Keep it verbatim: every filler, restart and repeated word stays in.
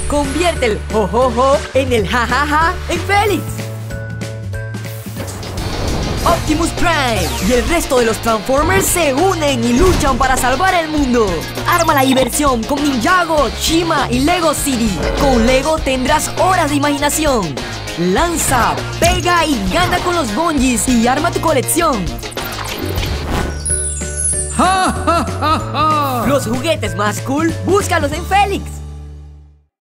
Convierte el jojojo en el jajaja en Félix. Optimus Prime y el resto de los Transformers se unen y luchan para salvar el mundo. Arma la diversión con Ninjago, Shima y Lego City. Con Lego tendrás horas de imaginación. Lanza, pega y gana con los Bungees y arma tu colección. Los juguetes más cool, búscalos en Félix.